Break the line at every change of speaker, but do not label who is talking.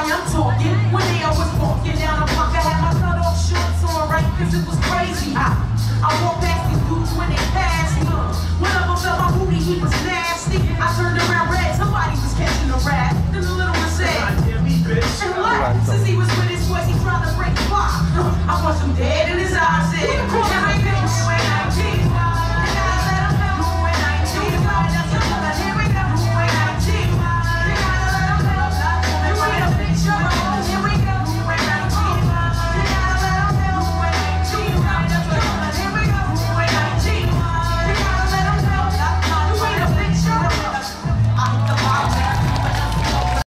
I'm talking. One day I was walking down the block, I had my cut off shorts on, right? Cause it was crazy hot. I walked past these dudes when they passed.